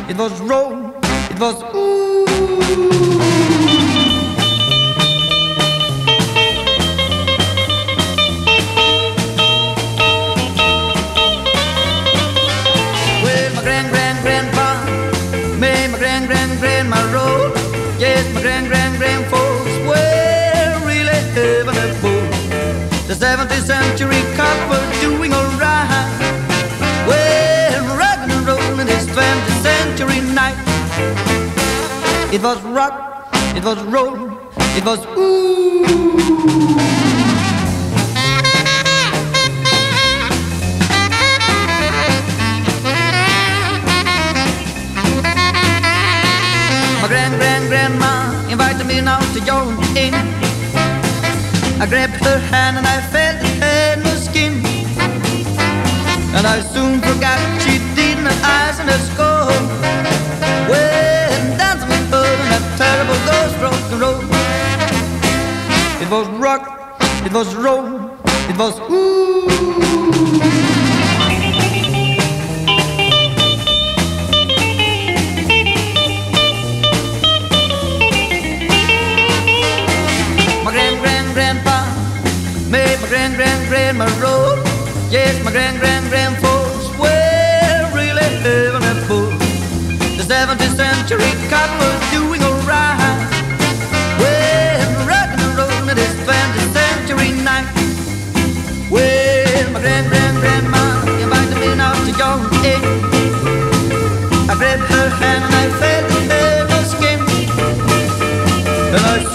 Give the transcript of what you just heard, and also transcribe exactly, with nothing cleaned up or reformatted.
it was roll, it was ooh. Well, my grand, grand, grandpa made my grand, grand, grandma roll. Yes, my grand, grand, grand folks were really having a ball. The seventeenth century cop was doing alright. Well, rockin' and rollin' this twentieth century night. It was rock, it was roll, it was ooh. My grand, grand, grandma invited me now to join in. I grabbed her hand and I felt it had no skin. And I soon forgot she did my eyes and her skull. When dancing with her in that terrible ghost rock and roll. It was rock, it was roll, it was ooh. My grand, grand, grandpa made my grand, grand, grandma roll. Yes, my grand, grand, grand folks were really having a bull. The seventeenth century cop was doing alright. Well, rockin' and rollin' this twentieth century night. Well, my grand, grand, grandma invited me now to join in. I grabbed her hand and I felt it had no skin. And I